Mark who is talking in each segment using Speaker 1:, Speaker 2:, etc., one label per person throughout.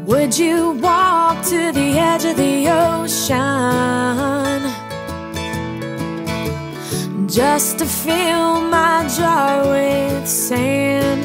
Speaker 1: Would you walk to the edge of the ocean just to fill my jar with sand?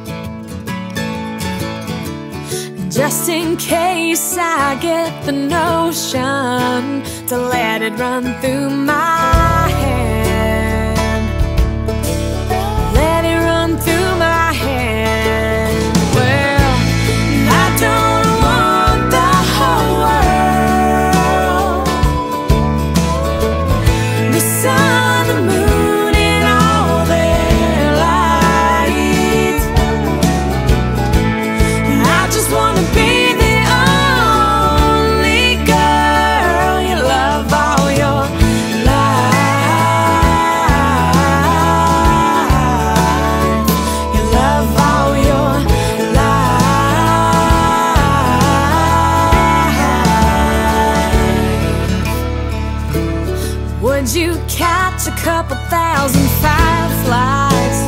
Speaker 1: Just in case I get the notion to let it run through my hand. Let it run through my hand. Well, I don't want the whole world, the sun, the moon, and all their light. I just wanna be the only girl you love all your life. You love all your life. Would you catch a couple thousand fireflies?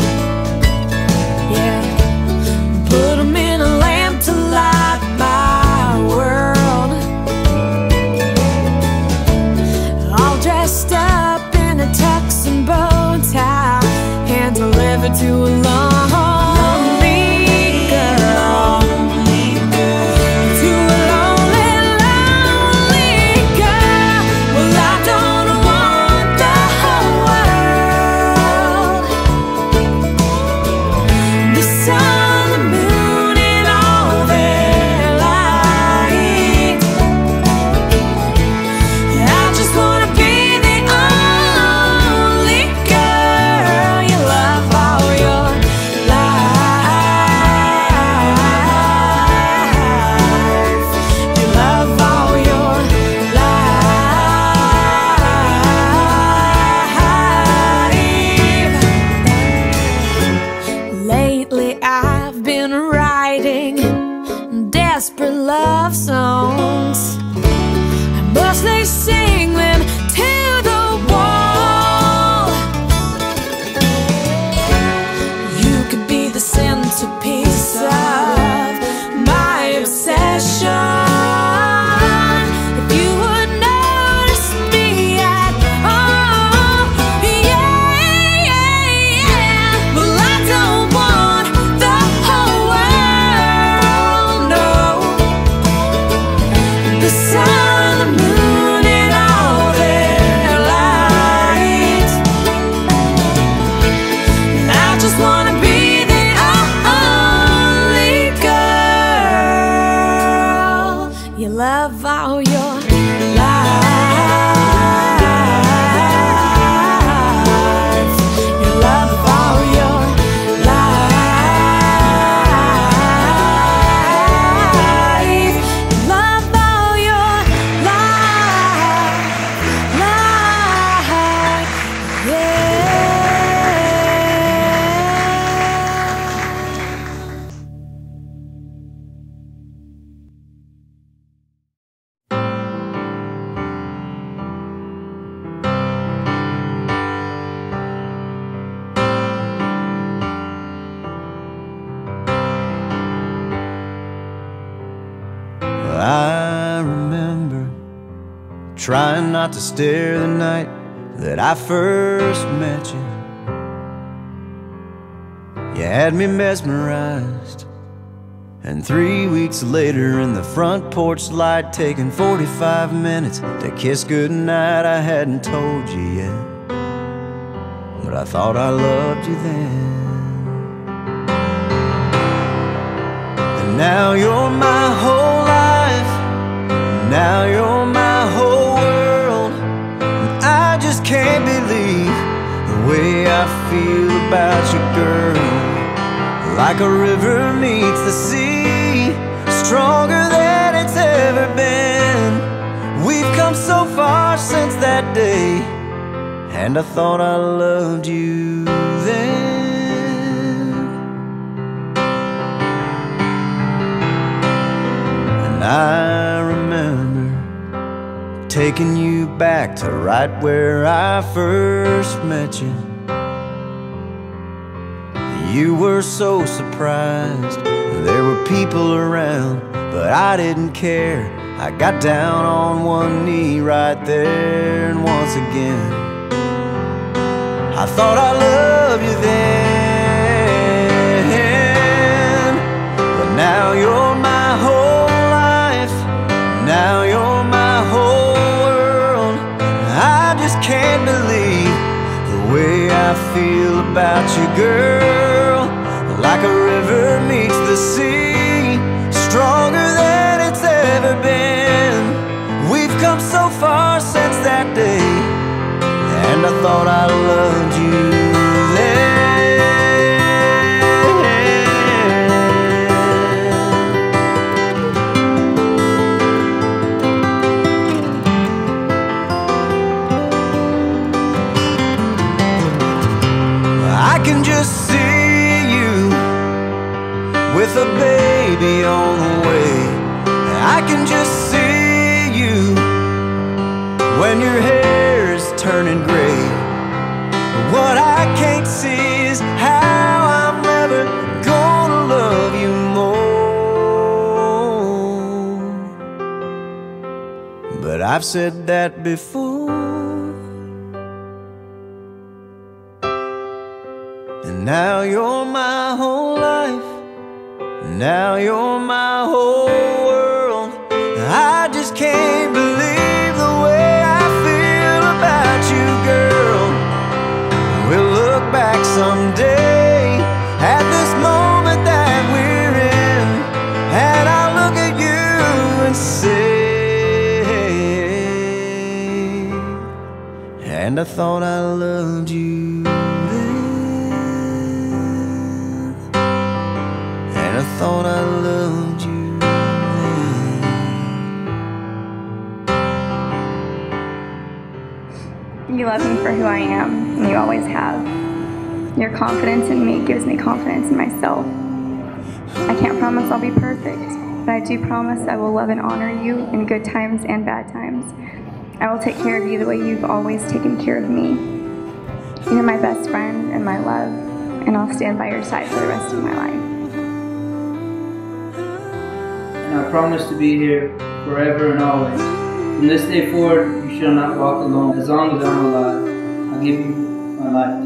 Speaker 1: Yeah, put them in a lamp to light my world, all dressed up in a tux and bow tie, and delivered to a lonely girl. To a lonely, lonely girl. Well, I don't want the whole world, the sun, the moon, and all their light. I just wanna be the only girl you love all your life. You love all your life. Lately I've been writing desperate love songs. I mostly sing them to the wall. You could be the centerpiece of my obsession. If you would notice me at all, yeah, yeah, yeah. Well, I don't want the whole world, no. The sun, the moon, and all their light. I just wanna be the only girl you love all your life. You love all your life. You love all your life. Yeah.
Speaker 2: I remember trying not to stare the night that I first met you. You had me mesmerized, and 3 weeks later in the front porch light, taking 45 minutes to kiss goodnight. I hadn't told you yet, but I thought I loved you then. And now you're my whole life, now you're my whole world, and I just can't believe the way I feel about you, girl. Like a river meets the sea, stronger than it's ever been. We've come so far since that day, and I thought I loved you then. And I remember taking you back to right where I first met you. You were so surprised There were people around, but I didn't care. I got down on one knee right there, and once again I thought I loved you then. But now you're my whole life, now you're my whole world. I just can't believe the way I feel about you, girl. Like a river meets the sea, stronger than it's ever been. We've come so far since that day, and I thought I loved you then. I can just see you with a baby on the way. I can just see you when your hair's turning gray. But what I can't see is how I'm ever gonna love you more. But I've said that before, and now you're my whole life, now you're my whole world. I just can't believe the way I feel about you, girl. We'll look back someday at this moment that we're in, and I'll look at you and say, and I thought I loved you then, and I thought I loved you.
Speaker 3: You love me for who I am, and you always have. Your confidence in me gives me confidence in myself. I can't promise I'll be perfect, but I do promise I will love and honor you in good times and bad times. I will take care of you the way you've always taken care of me. You're my best friend and my love, and I'll stand by your side for the rest of my life.
Speaker 4: And I promise to be here forever and always. From this day forward, you shall not walk alone. As long as I'm alive, I'll give you my life.